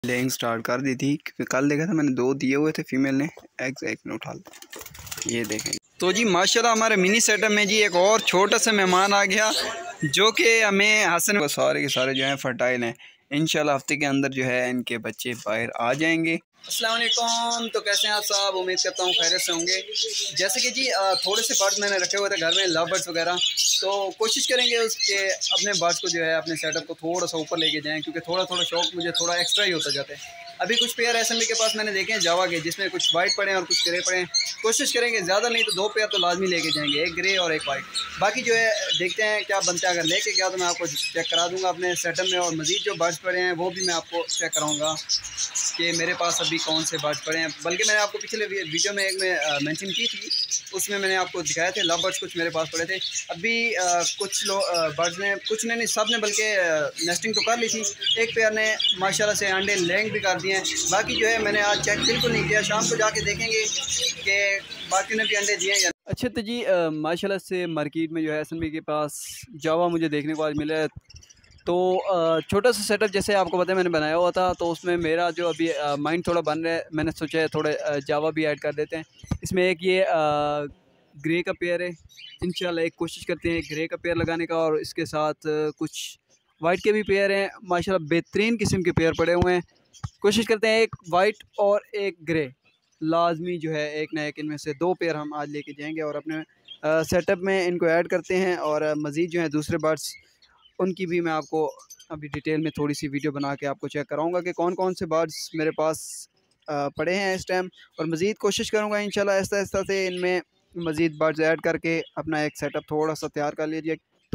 Laying start कर दी थी क्योंकि कल देखा था मैंने 2 दिए हुए थे फीमेल ने। एग्स एक मिनट उठा लो, ये देखें। तो जी माशाल्लाह हमारे मिनी सेटअप में जी एक और छोटा सा मेहमान आ गया जो कि हमें हसन सारे के सारे जो हैं फर्टाइल हैं। इंशाल्लाह हफ्ते के अंदर जो है इनके बच्चे बाहर आ जाएंगे। अस्सलाम वालेकुम, तो कैसे हैं आप साहब? उम्मीद करता हूँ खैरियत से होंगे। जैसे कि जी थोड़े से बर्ड्स मैंने रखे हुए थे घर में, लव बर्ड्स वगैरह, तो कोशिश करेंगे उसके अपने बर्ड्स को जो है अपने सेटअप को थोड़ा सा ऊपर लेके जाएं, क्योंकि थोड़ा थोड़ा शौक मुझे थोड़ा एक्स्ट्रा ही होता जाता है। अभी कुछ पेयर एसएमबी के पास मैंने देखे हैं जावा के, जिसमें कुछ वाइट पड़े हैं और कुछ ग्रे पड़े हैं। कोशिश करेंगे ज़्यादा नहीं तो 2 पेयर तो लाजमी लेके जाएंगे, एक ग्रे और एक वाइट। बाकी जो है देखते हैं क्या बनता है। अगर लेके गया तो मैं आपको चेक करा दूंगा अपने सेटअप में, और मज़ीद जो बर्ड्स पड़े हैं वो भी मैं आपको चेक कराऊंगा कि मेरे पास अभी कौन से बर्ड्स पड़े हैं। बल्कि मैंने आपको पिछले वीडियो में एक में मेंशन की थी, उसमें मैंने आपको दिखाए थे लव बर्ड्स कुछ मेरे पास पड़े थे। अभी कुछ बर्ड्स ने, कुछ ने नहीं, सब ने बल्कि नेस्टिंग तो कर ली थी। एक पेयर ने माशाल्लाह से अंडे लेंग भी कर दिए हैं। बाकी जो है मैंने आज चेक बिल्कुल नहीं किया, शाम को जाके देखेंगे कि बाकी ने भी अंडे दिए हैं। अच्छा तो जी माशाल्लाह से मार्केट में जो है एसएमबी के पास जावा मुझे देखने को आज मिला है। तो छोटा सा सेटअप जैसे आपको पता है मैंने बनाया हुआ था, तो उसमें मेरा जो अभी माइंड थोड़ा बन रहा है, मैंने सोचा है थोड़े जावा भी ऐड कर देते हैं इसमें। एक ये ग्रे का पेयर है, इंशाल्लाह एक कोशिश करते हैं ग्रे का पेयर लगाने का, और इसके साथ कुछ वाइट के भी पेयर हैं। माशाल्लाह बेहतरीन किस्म के पेयर पड़े हुए हैं। कोशिश करते हैं एक वाइट और एक ग्रे लाजमी जो है एक ना एक इनमें से 2 पेयर हम आज लेके जाएंगे और अपने सेटअप में इनको ऐड करते हैं। और मज़ीद जो है दूसरे बर्ड्स उनकी भी मैं आपको अभी डिटेल में थोड़ी सी वीडियो बना के आपको चेक कराऊंगा कि कौन कौन से बर्ड्स मेरे पास पड़े हैं इस टाइम। और मज़ीद कोशिश करूंगा इंशाल्लाह आहिस्ता आहिस्ता से इनमें मज़ीद बर्ड्स ऐड करके अपना एक सेटअप थोड़ा सा तैयार कर लीजिए। तो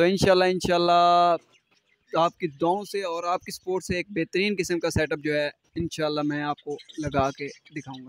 इंशाल्लाह आपकी दुआओं से और आपकी सपोर्ट से एक बेहतरीन किस्म का सेटअप जो है इंशाल्लाह मैं आपको लगा के दिखाऊँगा।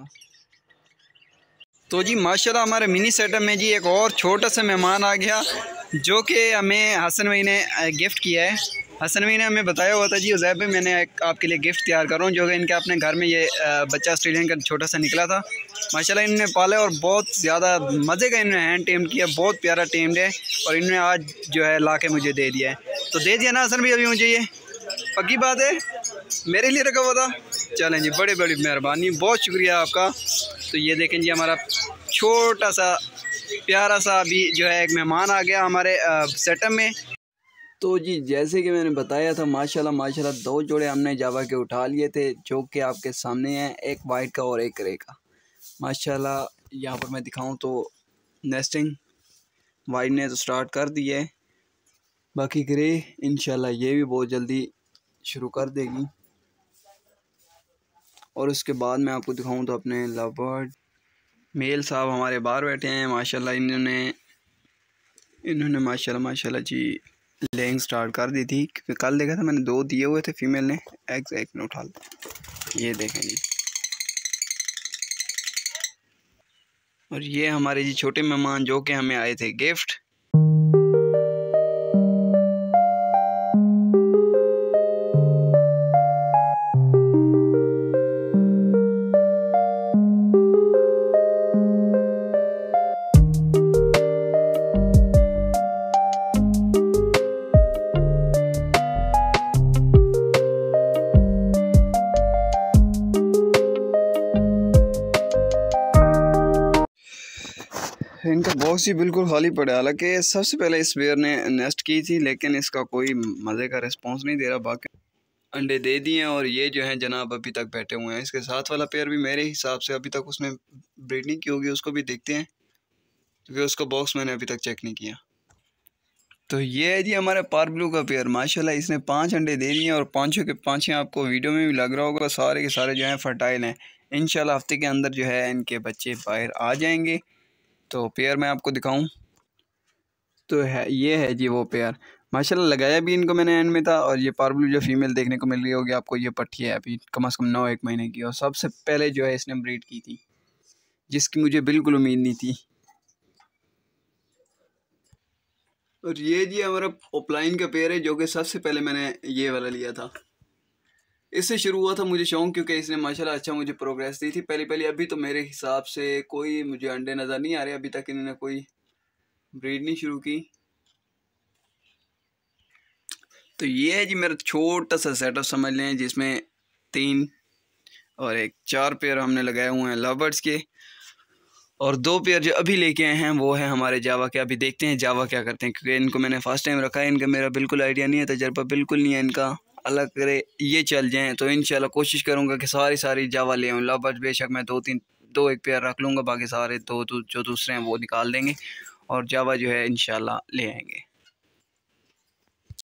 तो जी माशाल्लाह हमारे मिनी सेटअप में जी एक और छोटा सा मेहमान आ गया जो कि हमें हसन भाई ने गिफ्ट किया है। हसन भाई ने हमें बताया हुआ था जी उज़ैब भाई मैंने आपके लिए गिफ्ट तैयार कर रहा हूँ, जो कि इनके अपने घर में ये बच्चा ऑस्ट्रेलियन का छोटा सा निकला था। माशाल्लाह इन्होंने पाला और बहुत ज़्यादा मज़े का इन्होंने हैंड टेम्ड किया, बहुत प्यारा टेम्ड है, और इन्होंने आज जो है ला के मुझे दे दिया है। तो दे दिया ना हसन भाई अभी मुझे? ये पक्की बात है, मेरे लिए रखा हुआ था। चलें जी, बड़ी बड़ी मेहरबानी, बहुत शुक्रिया आपका। तो ये देखें जी हमारा छोटा सा प्यारा सा अभी जो है एक मेहमान आ गया हमारे सेटअप में। तो जी जैसे कि मैंने बताया था माशाल्लाह माशाल्लाह 2 जोड़े हमने जावा के उठा लिए थे, जो कि आपके सामने हैं, एक वाइट का और एक ग्रे का। माशाल्लाह यहाँ पर मैं दिखाऊं तो नेस्टिंग वाइट ने तो स्टार्ट कर दी है, बाकी ग्रे इंशाल्लाह ये भी बहुत जल्दी शुरू कर देगी। और उसके बाद मैं आपको दिखाऊं तो अपने लव बर्ड मेल साहब हमारे बाहर बैठे हैं। माशाल्लाह इन्होंने माशाल्लाह माशाल्लाह जी लेइंग स्टार्ट कर दी थी क्योंकि कल देखा था मैंने 2 दिए हुए थे फीमेल ने। एग्स एक मिनट उठा लो, ये देखें जी। और ये हमारे जी छोटे मेहमान जो कि हमें आए थे गिफ्ट। इनका बॉक्स ही बिल्कुल खाली पड़ा, हालांकि सबसे पहले इस पेयर ने नेस्ट की थी, लेकिन इसका कोई मज़े का रिस्पांस नहीं दे रहा। बाकी अंडे दे दिए हैं और ये जो है जनाब अभी तक बैठे हुए हैं। इसके साथ वाला पेयर भी मेरे हिसाब से अभी तक उसने ब्रीड नहीं की होगी, उसको भी देखते हैं क्योंकि उसका बॉक्स मैंने अभी तक चेक नहीं किया। तो ये है जी हमारा पार ब्लू का पेयर। माशाल्लाह इसने 5 अंडे दे दिए हैं और 5 के 5 आपको वीडियो में भी लग रहा होगा, सारे के सारे जो हैं फर्टाइल हैं। इंशाल्लाह हफ्ते के अंदर जो है इनके बच्चे बाहर आ जाएंगे। तो पेयर मैं आपको दिखाऊं तो ये है जी वो पेयर। माशाल्लाह लगाया भी इनको मैंने एंड में था। और ये पार ब्लू जो फीमेल देखने को मिल रही होगी आपको, ये पट्टी है अभी कम से कम 9-1 महीने की, और सबसे पहले जो है इसने ब्रीड की थी, जिसकी मुझे बिल्कुल उम्मीद नहीं थी। और ये जी हमारा ओपलाइन का पेयर है, जो कि सबसे पहले मैंने ये वाला लिया था। इससे शुरू हुआ था मुझे शौक, क्योंकि इसने माशाल्लाह अच्छा मुझे प्रोग्रेस दी थी पहली। अभी तो मेरे हिसाब से कोई मुझे अंडे नज़र नहीं आ रहे, अभी तक इन्होंने कोई ब्रीड नहीं शुरू की। तो ये है जी मेरा छोटा सा सेटअप समझ लें, जिसमें 3 और एक 4 पेयर हमने लगाए हुए हैं लवर्स के, और 2 पेयर जो अभी लेके आए हैं वो है हमारे जावा के। अभी देखते हैं जावा क्या करते हैं, क्योंकि इनको मैंने फर्स्ट टाइम रखा है, इनका मेरा बिल्कुल आइडिया नहीं है, तजर्बा बिल्कुल नहीं है इनका। अल्लाह करे ये चल जाएँ तो इंशाल्लाह कोशिश करूँगा कि सारी जावा ले आऊँ। लवर्स बेशक मैं 2 एक पेयर रख लूँगा, बाकी सारे जो दूसरे हैं वो निकाल देंगे और जावा जो है इंशाल्लाह ले आएंगे।